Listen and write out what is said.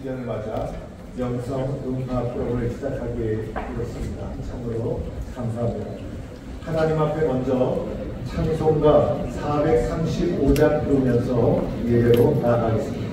20주년을 맞아 영성 음악program을 시작하게 되었습니다. 참으로 감사합니다. 하나님 앞에 먼저 찬송가 435장 부르면서 예배로 나아가겠습니다.